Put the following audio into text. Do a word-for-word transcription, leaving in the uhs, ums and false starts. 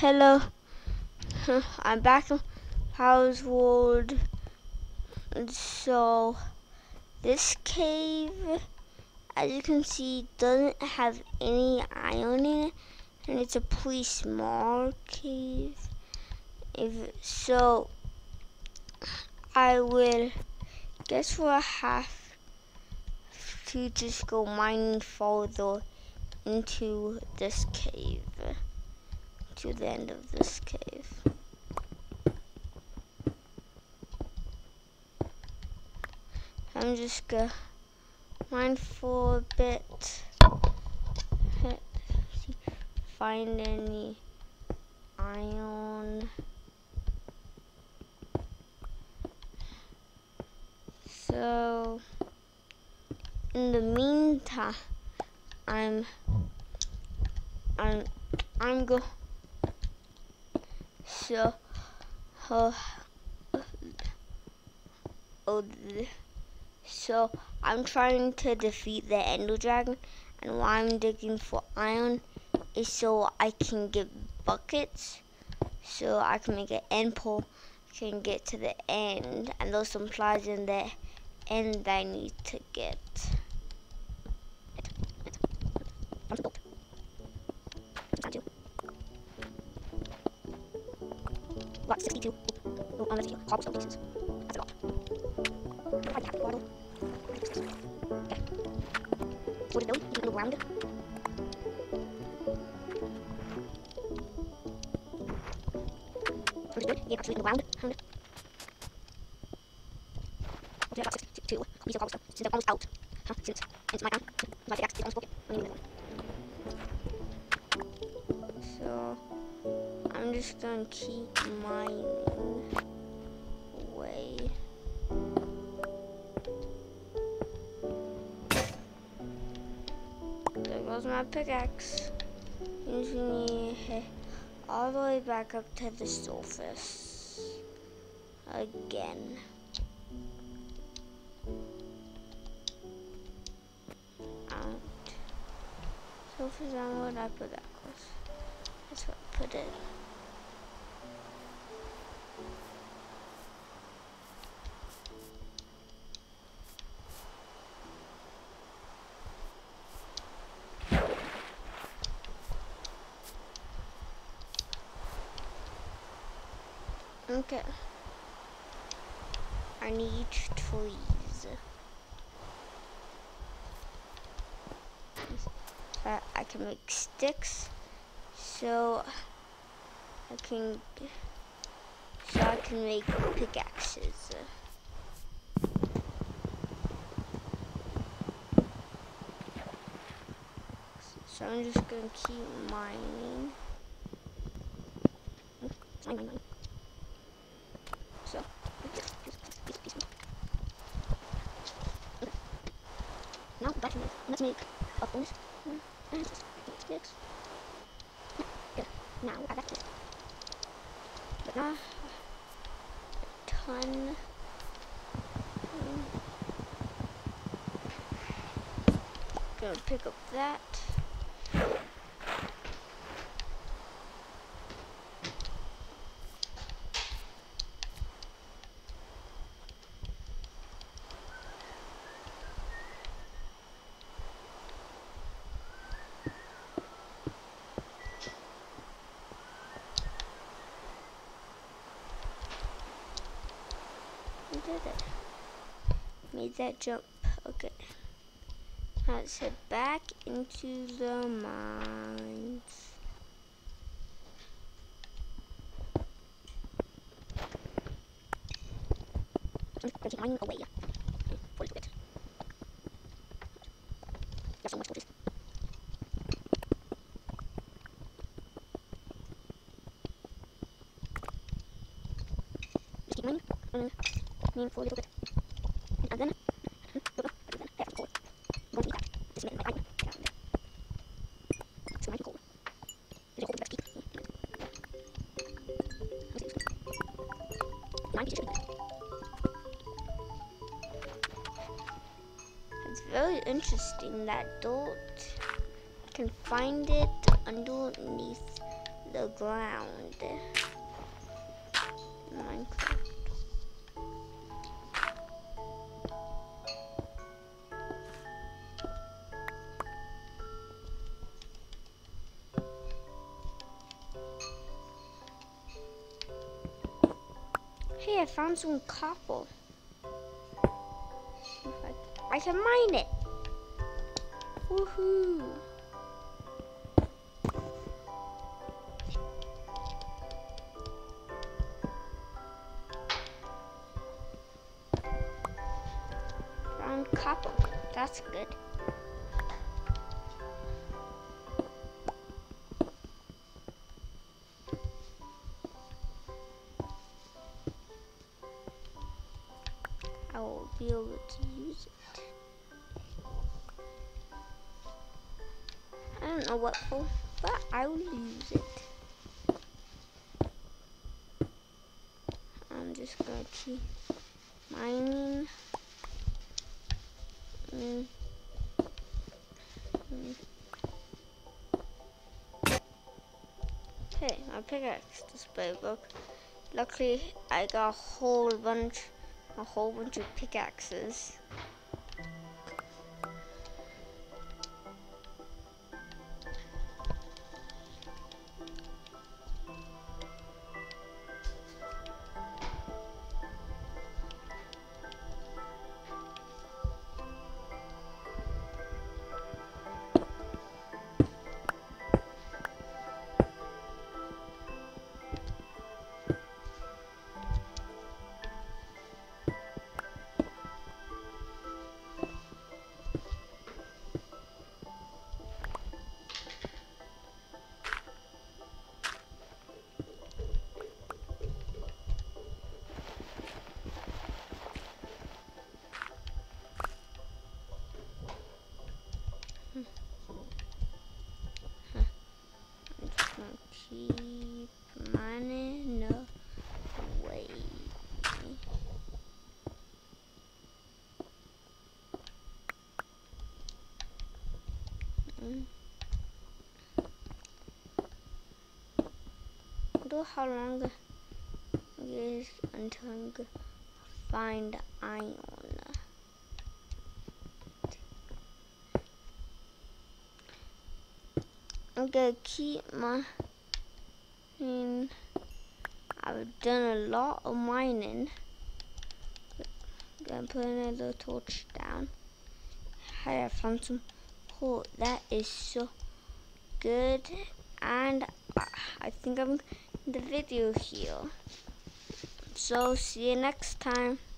Hello, I'm back in Powers World. So this cave, as you can see, doesn't have any iron in it, and it's a pretty small cave. If so, I will guess we'll have to just go mining further into this cave, to the end of this cave. I'm just gonna mine for a bit, find any iron. So in the meantime, I'm I'm I'm go so uh, oh so I'm trying to defeat the Ender Dragon, and why I'm digging for iron is so I can get buckets, so I can make an end pole, can get to the end, and there's some supplies in the end that I need to get. Lot sixty-two. Oh, unless you cobblestone pieces. That's a lot. I have water. Okay. So what is building? You can go around it. Which is good. You can actually go around it. Around it. Okay, I got sixty-two pieces of cobblestone. Since I'm almost out. Huh? Since it's my time. My pickaxe is almost broken. I'm gonna need that one. So I'm just gonna keep mining away. There goes my pickaxe. Using me all the way back up to the surface again. Out. Surface on what I put that close. That's what I put it. Okay. I need trees. Uh, I can make sticks, so I can so I can make pickaxes. So I'm just gonna keep mining. Mine, mine, mine. So, piece, piece, piece. Okay. Now let's make, let's make a bonus. And just sticks. Good. Now we'll add that to it. But now, a ton. Mm. Gonna pick up that. Did it. Made that jump. Okay. Now let's head back into the mines. I'm gonna keep mining away for a little bit. There's so much for this. Just keep mining. And mining for a little bit. And then, uh, and then I have to coal. I'm going to eat that. This is my iron. So mining coal. There's a coal that's keep. Nine pieces should be good. It's very interesting that dirt. I can find it underneath the ground. Minecraft. Hey, I found some copper. I, I can mine it. Woohoo! Found copper. That's good. I will be able to use it. I don't know what for, but I will use it. I'm just gonna keep mining. Mm. Mm. Okay, my pickaxe display book. Luckily, I got a whole bunch, a whole bunch of pickaxes. Keep mining away. Mm. I wonder how long it is until I'm gonna find iron. I'm gonna keep my. Mm, I've done a lot of mining. Gonna put another torch down. Hey, I found some coal. That is so good. And I think I'm in the video here. So see you next time.